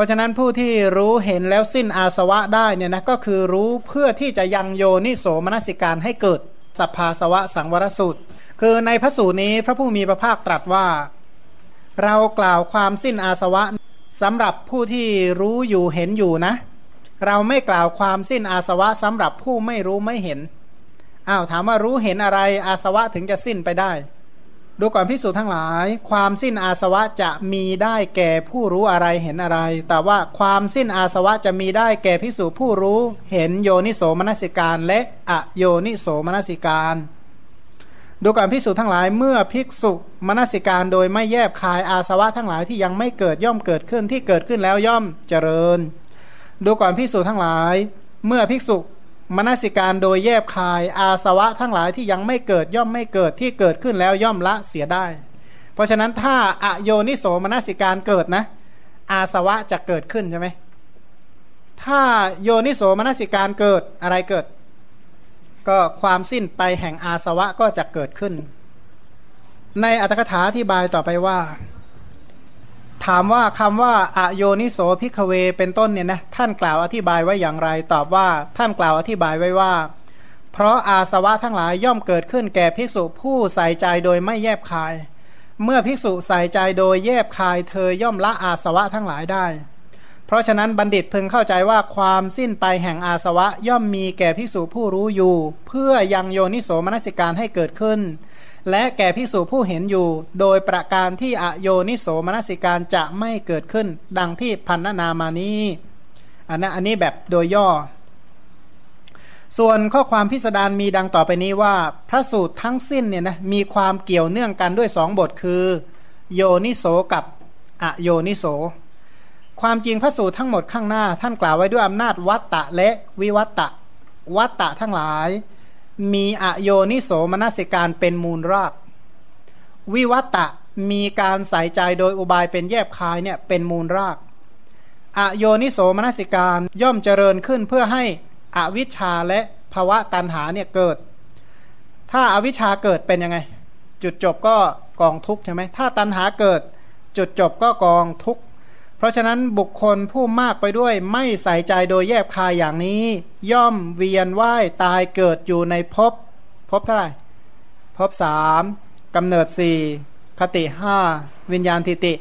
ราะฉะนั้นผู้ที่รู้เห็นแล้วสิ้นอาสวะได้เนี่ยนะก็คือรู้เพื่อที่จะยังโยนิโสมนสิการให้เกิดสัพพาสวะสังวรสูตรคือในพระสูตรนี้พระผู้มีพระภาคตรัสว่าเรากล่าวความสิ้นอาสวะสำหรับผู้ที่รู้อยู่เห็นอยู่นะเราไม่กล่าวความสิ้นอาสวะสำหรับผู้ไม่รู้ไม่เห็นถามว่ารู้เห็นอะไรอาสวะถึงจะสิ้นไปได้ดูก่อนภิกษุทั้งหลายความสิ้นอาสวะจะมีได้แก่ผู้รู้อะไรเห็นอะไรแต่ว่าความสิ้นอาสวะจะมีได้แก่ภิกษุผู้รู้เห็นโยนิโสมนสิการและอโยนิโสมนสิการดูก่อนภิกษุทั้งหลายเมื่อภิกษุมนสิการโดยไม่แยบคายอาสวะทั้งหลายที่ยังไม่เกิดย่อมเกิดขึ้นที่เกิดขึ้นแล้วย่อมเจริญดูก่อนภิกษุทั้งหลายเมื่อภิกษุมนสิการโดยแยบคายอาสวะทั้งหลายที่ยังไม่เกิดย่อมไม่เกิดที่เกิดขึ้นแล้วย่อมละเสียได้เพราะฉะนั้นถ้าอโยนิโสมนสิการเกิดนะอาสวะจะเกิดขึ้นใช่ไหมถ้าโยนิโสมนสิการเกิดอะไรเกิดก็ความสิ้นไปแห่งอาสวะก็จะเกิดขึ้นในอรรถกถาอธิบายต่อไปว่าถามว่าคำว่าอโยนิโสภิกขเวเป็นต้นเนี่ยนะท่านกล่าวอธิบายไว้อย่างไรตอบว่าท่านกล่าวอธิบายไว้ว่าเพราะอาสวะทั้งหลายย่อมเกิดขึ้นแก่ภิกษุผู้ใส่ใจโดยไม่แยบคายเมื่อภิกษุใส่ใจโดยแยบคายเธอย่อมละอาสวะทั้งหลายได้เพราะฉะนั้นบัณฑิตพึงเข้าใจว่าความสิ้นไปแห่งอาสวะย่อมมีแก่ภิกษุผู้รู้อยู่เพื่อยังโยนิโสมนสิการให้เกิดขึ้นและแก่ภิกษุผู้เห็นอยู่โดยประการที่อโยนิโสมนสิการจะไม่เกิดขึ้นดังที่พันนามานี้อันนี้แบบโดยย่อส่วนข้อความพิสดารมีดังต่อไปนี้ว่าพระสูตรทั้งสิ้นเนี่ยนะมีความเกี่ยวเนื่องกันด้วย2บทคือโยนิโสกับอโยนิโสความจริงพระสูตรทั้งหมดข้างหน้าท่านกล่าวไว้ด้วยอำนาจวัตตะและวิวัตตะวัตตะทั้งหลายมีอโยนิโสมนสิการเป็นมูลรากวิวัตตะมีการใส่ใจโดยอุบายเป็นแยบคายเนี่ยเป็นมูลรากอโยนิโสมนสิการย่อมเจริญขึ้นเพื่อให้อวิชชาและภวะตัณหาเนี่ยเกิดถ้าอวิชชาเกิดเป็นยังไงจุดจบก็กองทุกข์ใช่ไหมถ้าตัณหาเกิดจุดจบก็กองทุกข์เพราะฉะนั้นบุคคลผู้มากไปด้วยไม่ใส่ใจโดยแยบคายอย่างนี้ย่อมเวียนว่ายตายเกิดอยู่ในภพเท่าไหร่ภพ3กำเนิด4คติ5วิญญาณทิติ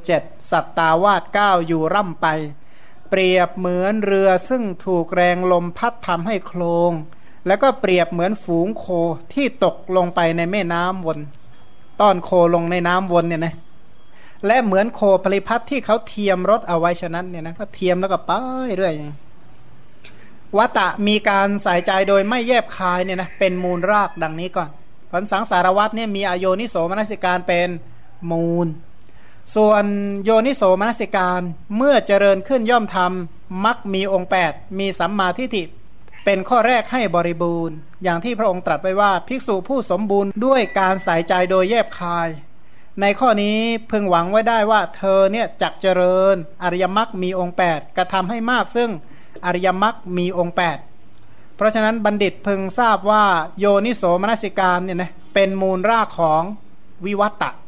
7สัตตาวาส9อยู่ร่ำไปเปรียบเหมือนเรือซึ่งถูกแรงลมพัดทำให้โคลงแล้วก็เปรียบเหมือนฝูงโคที่ตกลงไปในแม่น้ำวนต้อนโคลงในน้ำวนเนี่ยนะและเหมือนโคผลิพัทที่เขาเทียมรถเอาไว้ฉะนั้นเนี่ยนะก็เทียมแล้วก็ไปเรื่อยวัตตะมีการใส่ใจโดยไม่แยบคายเนี่ยนะเป็นมูลรากดังนี้ก่อนผลสังสารวัฏเนี่ยมีอโยนิโสมนสิการเป็นมูลส่วนโยนิโสมนสิการเมื่อเจริญขึ้นย่อมทำมักมีองค์8มีสัมมาทิฏฐิเป็นข้อแรกให้บริบูรณ์อย่างที่พระองค์ตรัสไว้ว่าภิกษุผู้สมบูรณ์ด้วยการใส่ใจโดยแยบคายในข้อนี้พึงหวังไว้ได้ว่าเธอเนี่ยจักเจริญอริยมรรคมีองค์8กระทำให้มากซึ่งอริยมรรคมีองค์8เพราะฉะนั้นบัณฑิตพึงทราบว่าโยนิโสมนสิการเนี่ยนะเป็นมูลรากของวิวัตตะ